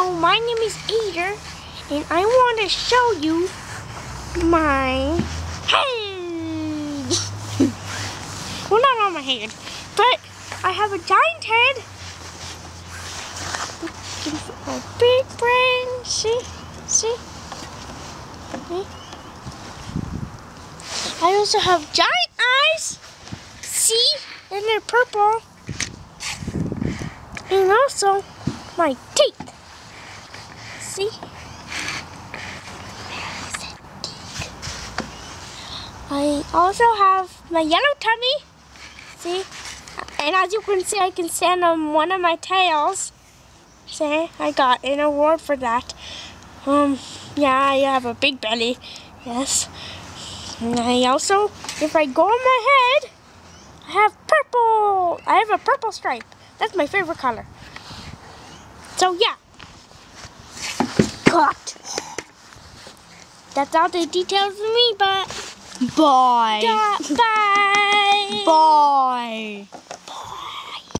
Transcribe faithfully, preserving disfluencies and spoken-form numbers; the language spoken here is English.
So my name is Ader, and I want to show you my head. Well, not on my head, but I have a giant head. My big brain. See? See? Okay. I also have giant eyes. See? And they're purple. And also my teeth. See? I also have my yellow tummy. See? And as you can see, I can stand on one of my tails. See? I got an award for that. Um, yeah, I have a big belly. Yes. And I also, if I go on my head, I have purple. I have a purple stripe. That's my favorite color. So yeah. Cut. That's all the details of me, but Bye. yeah, bye. Bye.